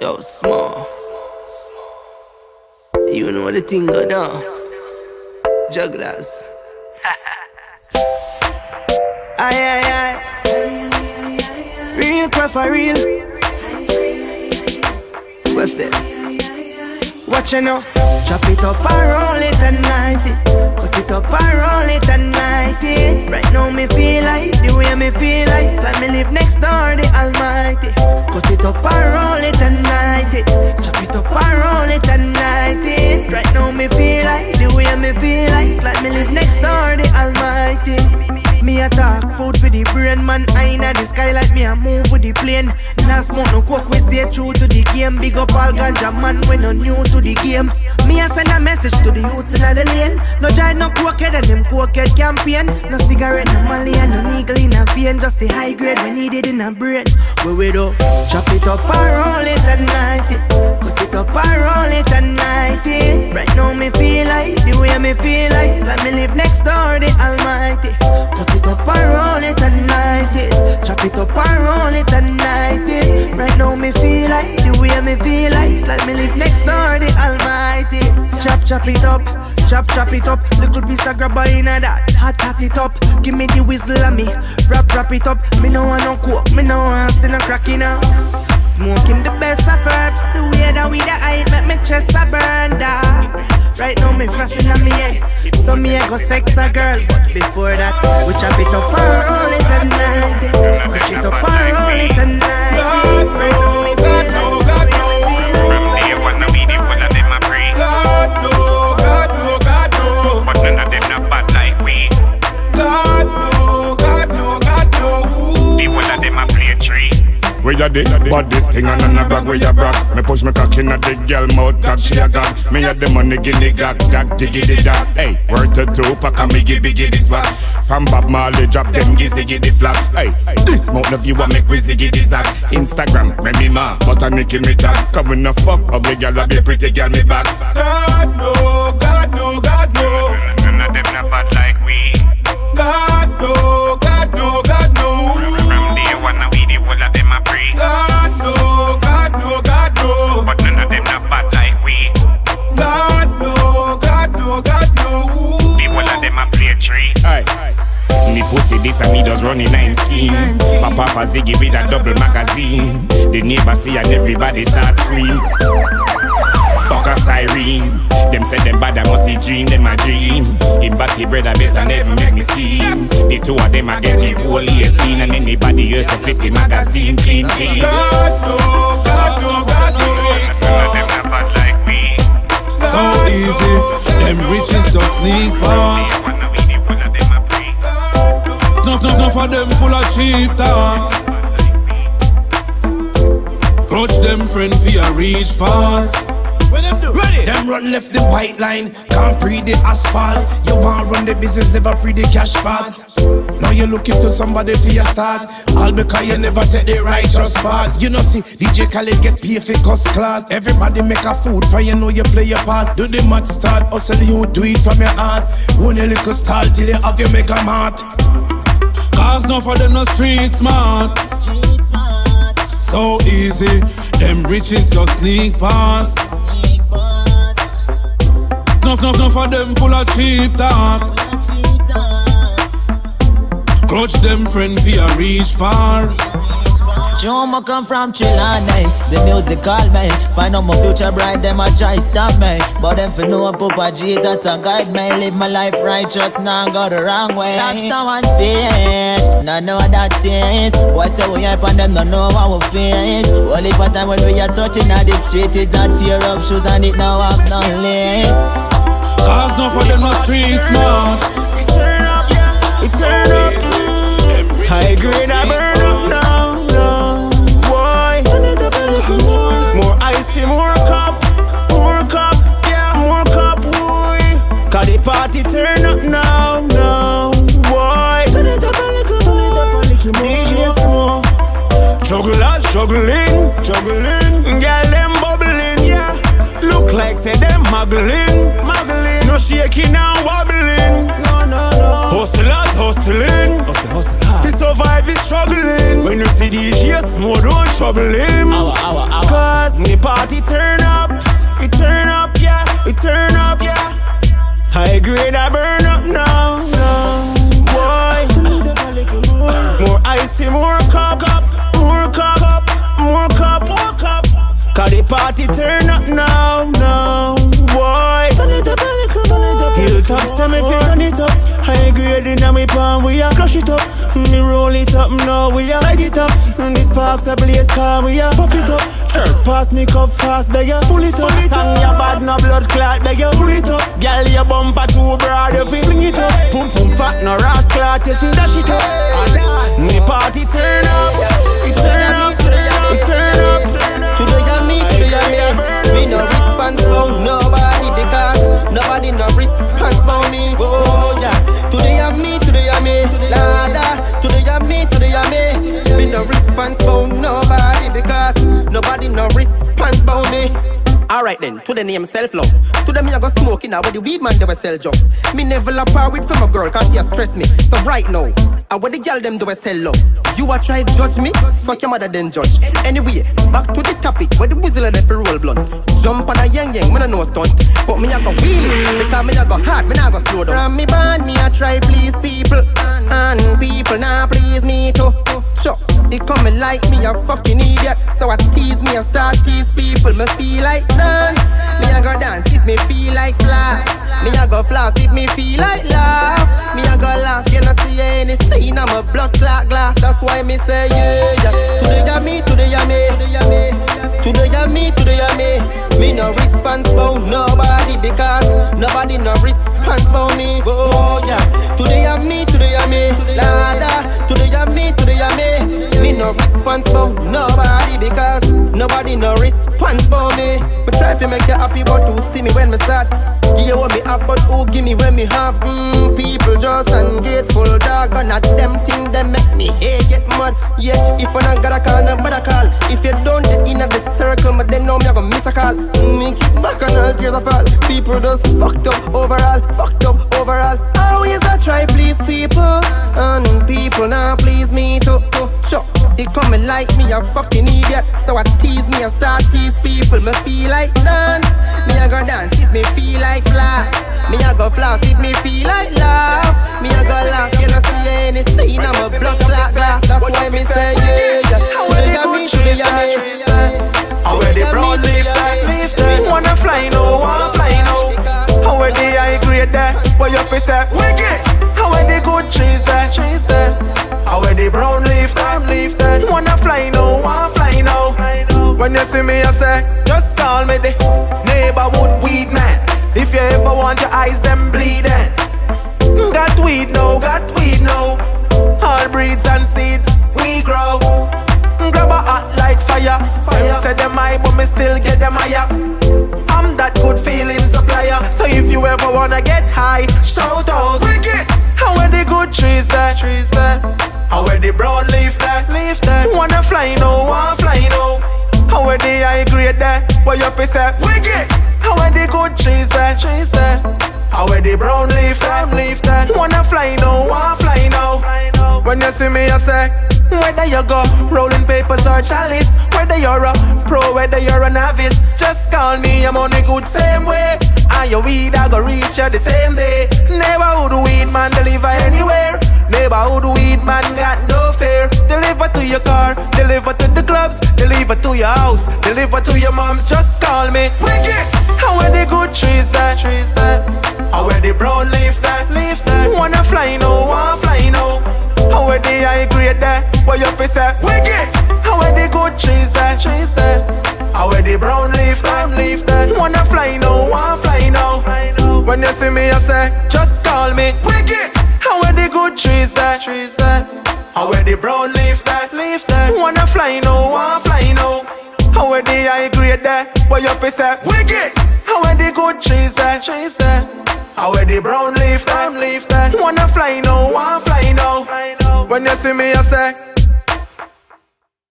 Yo, small. You know the thing go down. Jugglers. Aye. Real quick for real. What's that? Watch you now. Chop it up and roll it and light it. Cut it up and roll it and light it. Right now me feel like the way me feel like me live next door the Almighty. Cut it up and roll it and light it. Chop it up and roll it and light it. Right now me feel like the way me feel like me live next door the Almighty. Me a talk food for the brain, man. I inna the sky like me a move with the plane. Nah smoke no coke, we stay true to the game. Big up all ganja man, we no new to the game. Me a send a message to the youths inna the lane. No joy, no cokehead and them cokehead campaign. No cigarette, no Mali and no needle in a vein. Just the high grade we need it in a brain. Where we do? Chop it up and roll it and light it. Cut it up and roll it and light it. Right now me feel like the way me feel like me live next door the Almighty. Cut it up and roll it and light it. Chop it up and roll it and light it. Right now me feel like the way me feel like me live next door the Almighty. Chop it up, chop it up. Little piece of grabber in a that. Hot it up. Give me the whistle and me wrap it up. Me no want no coke, me no want see no cracking now. Smoking the best of herbs. The way that we the hype make me chest a burn down. Right now me frosting on me head. So me I go sex a girl. But before that, we chop it up and roll it and night it. Push it up and roll it and night it. Right now me feel like from day one I be the one of them I pray. God no, but none of them not bad like we. God no. The one of them I play a tree. Where you dig? But this thing on a brag where you brag. Me push me cock in a dig girl mouth that she a gag. Me had the money guinea gag, diggity dag. Hey, word to two pack and me biggie this swag. From Bob Marley drop them gizzy the flag. Hey, this mouth of you a make we ziggy this sack. Instagram, me ma, but I make me tag. Come in a fuck, ugly girl a be pretty girl me back. God no. None of them not bad like we. God no. From day one I be the one of them I pray. God no. But none of them not bad like we. God no. The one of them I play a tree. Aye. Me pussy this and me does running 9 scheme. Papa for Ziggy with a double magazine. The neighbor see and everybody start scream. Fuck a siren. Them said them bad I must see dream, them a dream. In batty bread I better never make me see. The two of them I get the whole 18. And anybody else to flip the magazine clean. God no. None of them not bad like we. So easy, them riches just sneak past. Nothing for them full of cheap talk. Approach them friend via reach fast. When them do? Ready? Them run left the white line, can't breathe the asphalt. You want run the business, never breathe the cash part. Now you looking to somebody for your start. All because you never take the righteous part. You know see, DJ Khaled get paid for cuss cloth. Everybody make a food for you know you play your part. Do the mad start, hustle you do it from your heart. One a little stall till you have you make a mart. Cause no for them no street smart. So easy, them riches just sneak past. Nothing for them full of cheap talk. Clutch them friend via reach far. Joma come from Chilane, the music call me. Find out my future bright, them a try stop me. But them for know Papa Jesus a guide me. Live my life righteous, now go the wrong way. Lobster and fish, no know that taste. Boy say we hype and them no know how we face. Only for time when we are touching at the street is a tear up shoes and it now have no lace. Cause no for them no street smart. it turn up, yeah, it turn up. High grade I burn up now, no. Boy, more icy, more cup, yeah, more cup, boy. Cause the party turn up now, no. Boy, DJ Small. Jugglers juggling, girl them bubbling, yeah. Look like say them muggling, no shaking and wobbling, no. Hustlers hustling. To survive is struggling. When you see DJs, more don't trouble him. Cause me party turn up. We turn up, yeah. We turn up, yeah. High grade I burn up now. Boy. More icy, more cup. More cup, more cup, more cup. Cause the party turn up now, boy. Turn it up, Hilltop, so me fi turn it up. High grade inna me palm, we a crush it up. Me roll it up now, we a light it up. And this sparks a blaze car, we a puff it up. First pass me cup fast, beg ya pull it up. Sang ya bad, no blood clot, beg ya pull it up. Girl, your bumper too broad, you fi fling it up. Pum pum fat, no ras clot, you fi dash it up. Me party turn up, it turn up, it turn up. Today I'm me, me no response for nobody because nobody no response for me. Oh yeah, today I'm me, Lada. Today I'm me, me no response for nobody because nobody no response for me. Alright then, to the name self-love. To them me I go smoking now with the weed man they will sell jobs. Me never la par with from a girl cause she a stress me. So right now, I what the girl them do will sell love. You a try to judge me, fuck your mother then judge. Anyway, back to the topic where the whistle of the roll blunt. Jump on a yang, me no know stunt. But me I go wheel it, because me I go hard, me nah go slow down. From me band, me I try please people. And people now please me too. Sure, they coming like me a fucking idiot. So I tease me, I start tease people. Me feel like dance, me I go dance if me feel like floss. Me I go floss if me feel like laugh. Me I go laugh, you know see any scene, I'm a blood clot glass. That's why me say yeah. Today I'm me, today I'm me. Today I'm me, today I'm me. Me no response for nobody because nobody no response for me. Oh yeah, today I'm me, Lada. Today I'm me, me no response for nobody because nobody no response for me. But try to make you happy but who see me when me sad. Give you what me have but who give me when me have. People just ungrateful dog, but not them thing that make me hate get mad. Yeah, if I not gotta call, nobody call. If you don't get in at the circle, but then know me I gonna miss a call. Me kick back and all tears of fall. People just fucked up overall. Always I try please people, and people now please me too. Sure, they coming like me a fucking idiot. So I tease me, I start tease people. Me feel like dance, me I go dance if me feel like floss. Me I go floss if me feel like laugh. Me I go laugh, you know see any scene, I'm a blood clot glass. That's why me say yeah. Today I'm me, today I'm me. How where the brown leaf that wanna fly no, wanna fly no. How where the high grade that, what you fi say? Wicked. How where the good trees that, how where the brown leaf that wanna fly no, wanna fly no. When you see me I say, just call me the neighborhood weed man. If you ever want your eyes them bleeding. Got weed no, all breeds and seeds we grow. Grab a hot like fire. Say them high but me still get them higher. I'm that good feeling supplier. So if you ever wanna get high, shout out. Wicked. How are the good trees there? How are the brown leaf there? Wanna fly no, wanna fly no. How are the high grade there? What you fi say? Wicked. How are the good trees there? How are the brown leaf there? Wanna fly no, wanna fly no. When you see me I say, whether you go rolling papers or chalice, whether you're a pro, whether you're a novice, just call me, I'm on the good same way. And your weed I go reach you the same day. Neighborhood weed man deliver anywhere. Neighborhood weed man got no fear. Deliver to your car, deliver to the clubs, deliver to your house, deliver to your moms, just call me. Wicked. How are the good trees there? How are the brown leaf there? Wanna fly no, wanna fly no. How are the high grade there? What you fi say? Wicked. How are the good trees there? How are the brown leaf there? Wanna fly no, wanna fly no. When you see me I say, just call me. Wicked. How are the good trees there? How are the brown leaf there? Wanna fly no, wanna fly no. How are the high grade there? What you fi say? Wicked. How are the good trees there? How are the brown leaf there? Wanna fly no, wanna fly no. When you see me I say,